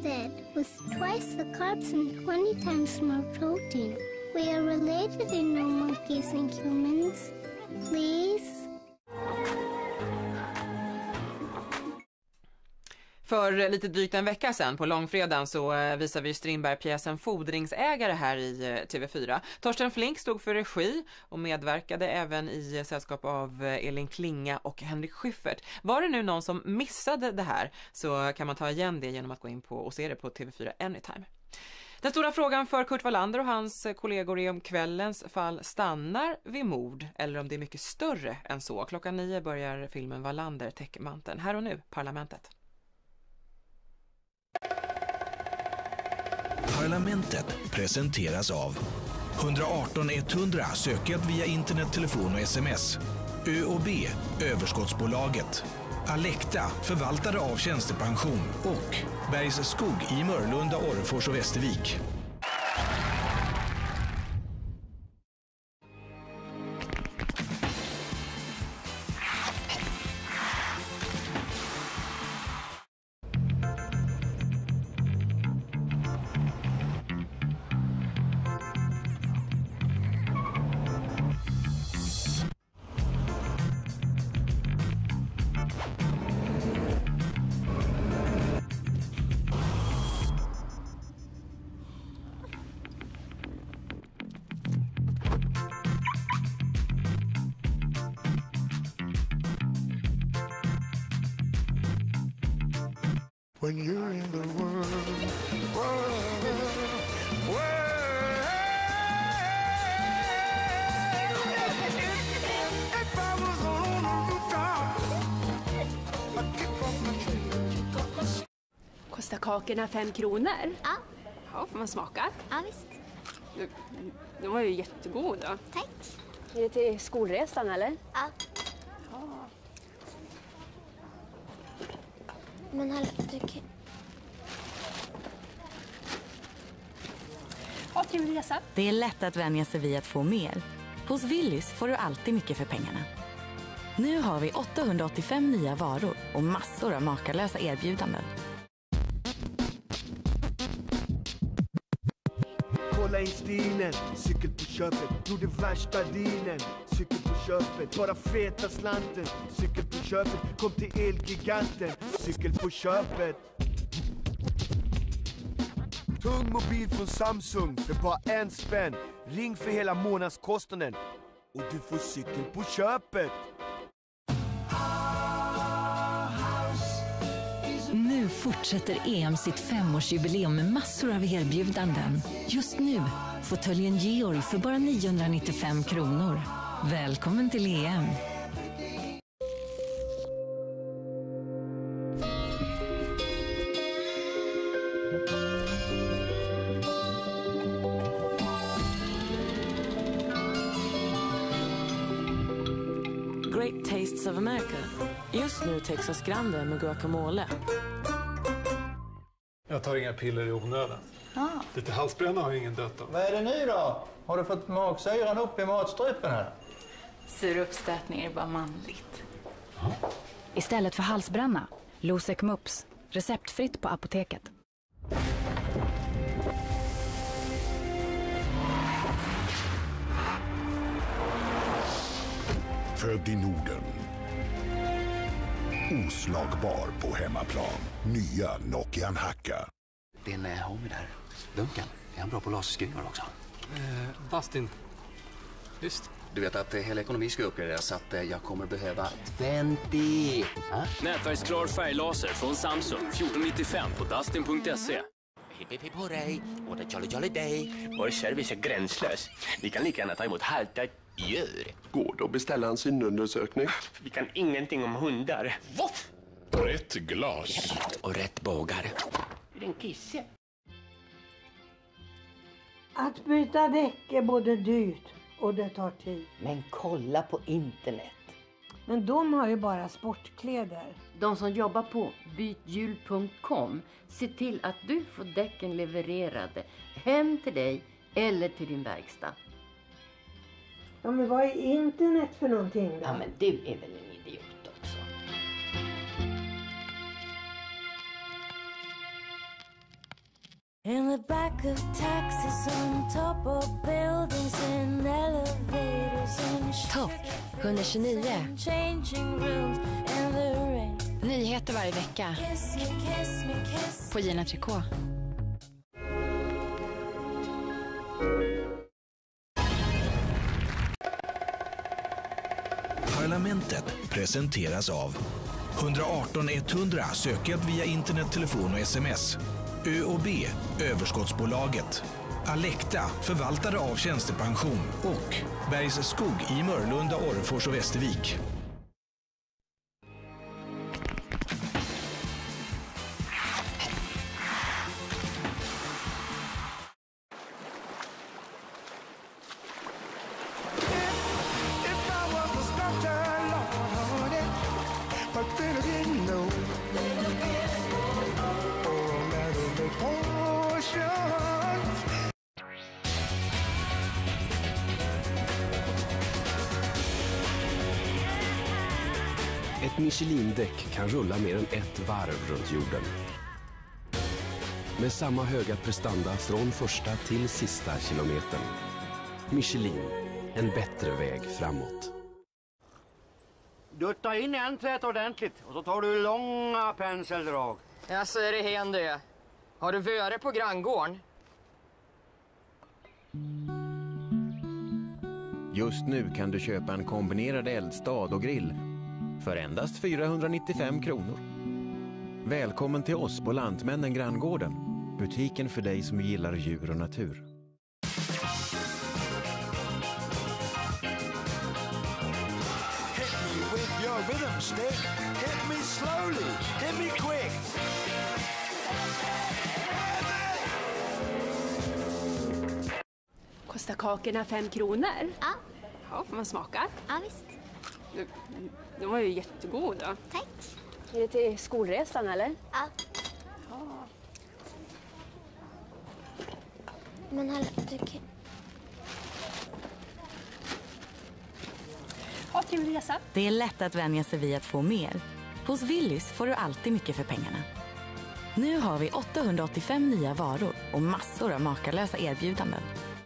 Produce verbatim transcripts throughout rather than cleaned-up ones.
instead with twice the carbs and twenty times more protein. We are related in no monkeys and humans. Please? För lite drygt en vecka sedan på långfredagen så visar vi Strindberg-pjäsen Fordringsägare här i T V fyra. Torsten Flink stod för regi och medverkade även i sällskap av Elin Klinga och Henrik Schyffert. Var det nu någon som missade det här så kan man ta igen det genom att gå in på och se det på T V fyra Anytime. Den stora frågan för Kurt Wallander och hans kollegor är om kvällens fall stannar vid mord eller om det är mycket större än så. Klockan nio börjar filmen Wallander täckmanteln. Här och nu, Parlamentet. Parlamentet presenteras av ett ett åtta hundra sökat via internet, telefon och sms. Ö och B, överskottsbolaget. Alekta, förvaltare av tjänstepension. Och Bergs skog i Mörlunda, Orrefors och Västervik. When you're in the world, world, world. If I was on a rooftop, I'd kick off my tree. Kostar kakorna fem kronor? Ja. Ja, får man smaka? Ja, visst. De, de var ju jättegoda. Tack. Är det till skolresan eller? Ja. Men hallå, du kan... Ja, trevlig resa. Det är lätt att vänja sig vid att få mer. Hos Willys får du alltid mycket för pengarna. Nu har vi åttahundraåttiofem nya varor och massor av makalösa erbjudanden. Kolla in stilen, cykel på köpet. Gjorde det värsta dealen, cykel på köpet. Bara feta slanten, cykel på köpet. Kom till Elgiganten, cykel på köpet. Tung mobil från Samsung för bara en spänn. Ring för hela månadskostnaden och du får cykel på köpet. Nu fortsätter E M sitt femårsjubileum med massor av erbjudanden. Just nu, fåtöljen Georg för bara niohundranittiofem kronor. Välkommen till E M. Great Tastes of America. Just nu Texas Grande med guacamole. Jag tar inga piller i onödan. Ah. Lite halsbränna har ingen dött av. Vad är det nu då? Har du fått magsyran upp i matstrupen här? Syrupstötning är bara manligt. Ah. Istället för halsbränna, Losec Mups. Receptfritt på apoteket. Född i Norden. Oslagbar på hemmaplan. Nya Nokian Hacka. Din eh, homie där, Duncan, är han bra på laserskruvar också? Eh, Dustin. Just. Du vet att eh, hela ekonomin ska uppgraderas så att eh, jag kommer behöva tjugo. Ah? Nätverksklar färglaser från Samsung fjorton nittiofem på dustin punkt se. Hipp hipp hipp hurray, what a jolly jolly day. Vår service är gränslös. Vi kan lika gärna ta emot halta djur. Går det att beställa en synundersökning? Vi kan ingenting om hundar. Voff! Rätt glas. Och rätt bågar. Är det en kisse? Att byta däck är både dyrt och det tar tid. Men kolla på internet. Men de har ju bara sportkläder. De som jobbar på bythjul punkt com ser till att du får däcken levererade hem till dig eller till din verkstad. Ja, men vad är internet för någonting då? Ja, men du är väl en idiot också. In the back of taxis on top of buildings in elevators and Topp etthundratjugonio. changing rooms in the rain. Nyheter varje vecka. Kiss me, kiss me, kiss På Gina Tricot. Parlamentet presenteras av ett ett åtta hundra sökat via internet, telefon och sms. Ö och B, överskottsbolaget. Alecta, förvaltare av tjänstepension. Och Bergs Skog i Mörlunda, Orrefors och Västervik. Ett Michelin-däck kan rulla mer än ett varv runt jorden. Med samma höga prestanda från första till sista kilometern. Michelin, en bättre väg framåt. Dutta in entret ordentligt och så tar du långa penseldrag. Jag ser det hen det. Har du vöre på granngården? Just nu kan du köpa en kombinerad eldstad och grill för endast fyrahundranittiofem kronor. Välkommen till oss på Lantmännen Granngården. Butiken för dig som gillar djur och natur. Hit me with your rhythm stick. Hit me slowly. Hit me quick. Kostar kakorna fem kronor? Ja. Ja, får man smaka? Ja, visst. De, de var ju jättegoda. Tack. Är det till skolresan eller? Ja. Ja. Men hallå, du kan... Ha trevlig resa. Det är lätt att vänja sig vid att få mer. Hos Willys får du alltid mycket för pengarna. Nu har vi åttahundraåttiofem nya varor och massor av makalösa erbjudanden.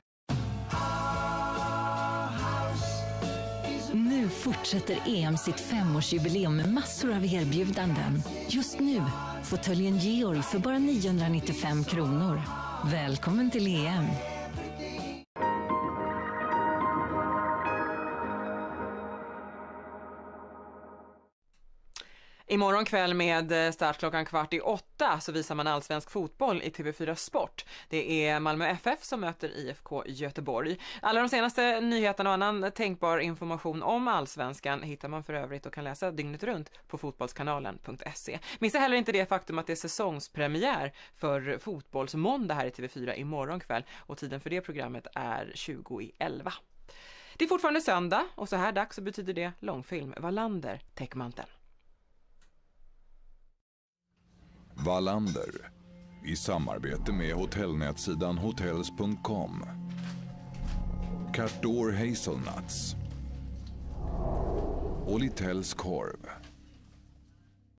Nu fortsätter E M sitt femårsjubileum med massor av erbjudanden. Just nu, fåtöljen Georg för bara niohundranittiofem kronor. Välkommen till E M. Imorgon kväll med start klockan kvart i åtta så visar man allsvensk fotboll i T V fyra Sport. Det är Malmö F F som möter I F K Göteborg. Alla de senaste nyheterna och annan tänkbar information om allsvenskan hittar man för övrigt och kan läsa dygnet runt på fotbollskanalen punkt se. Missa heller inte det faktum att det är säsongspremiär för Fotbollsmåndag här i T V fyra imorgon kväll och tiden för det programmet är tjugo i elva. Det är fortfarande söndag och så här dags så betyder det långfilm Wallander, täckmanteln. Wallander i samarbete med hotellnätsidan hotels punkt com. Carte d'Or Hazelnuts och Littells korv.